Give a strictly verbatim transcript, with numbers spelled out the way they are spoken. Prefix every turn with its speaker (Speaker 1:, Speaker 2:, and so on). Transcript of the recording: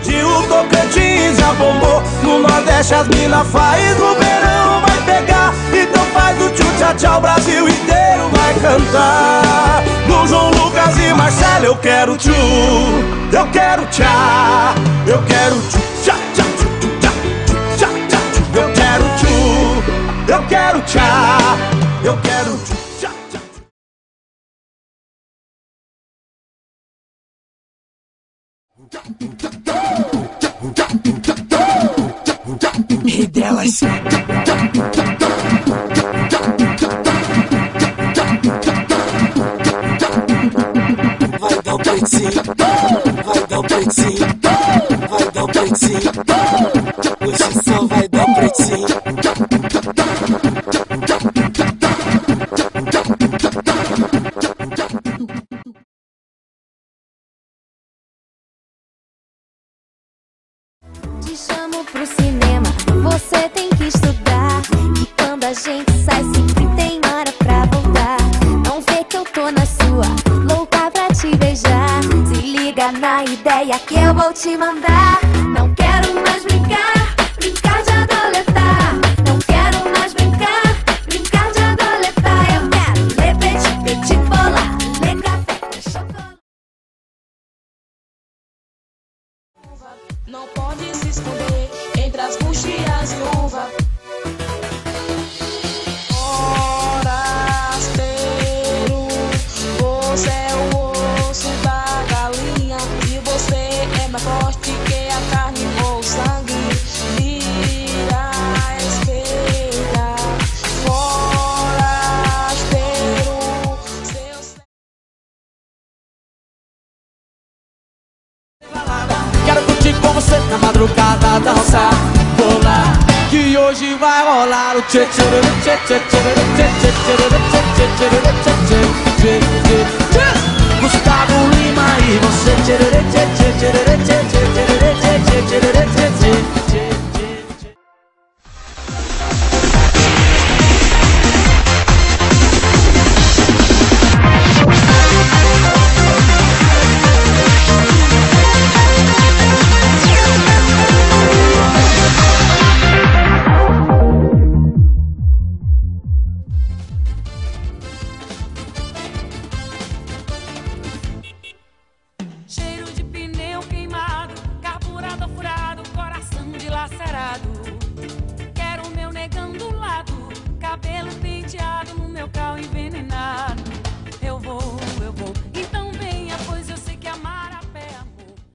Speaker 1: hoje o Tocantins já bombou. No Nordeste as mina faz, no verão vai pegar. Então faz o tchu-tchá-tchá, o Brasil inteiro vai cantar. Do João Lucas e Marcelo eu quero tchu, eu quero tchá, eu quero tchu-tchá-tchá, tchu-tchá, tchu-tchá-tchá, tchu. Eu quero tchu, eu quero tchá, eu quero tchu.
Speaker 2: E delas. Vai dar o pretinho, vai dar o pretinho, vai dar o pretinho. Hoje só vai dar o pretinho.
Speaker 3: Te chamo pro cinema, você tem que estudar. E quando a gente sai sempre tem hora pra voltar. Não vê que eu tô na sua, louca pra te beijar. Se liga na ideia que eu vou te mandar. Não quero mais brincar, brincar de adoletar. Não quero mais brincar, brincar de adoletar. Eu quero ler petit, petit, bola, ler café com chocolate.
Speaker 4: Não pode se esconder entre as buchias e uva. Forasteiro, você é o osso da galinha. E você é mais forte que a carne ou o sangue. Vira à esquerda, forasteiro, seu...
Speaker 1: Quero curtir com você na madrugada, dançar, rolar. Que hoje vai rolar o tchê tchê tchê tchê tchê tchê tchê tchê tchê tchê tchê tchê. Gustavo Lima e você tchê tchê tchê tchê tchê tchê tchê tchê tchê tchê.
Speaker 4: Cheiro de pneu queimado, carburador furado, coração dilacerado. Quero meu negão do lado, cabelo penteado no meu carro envenenado.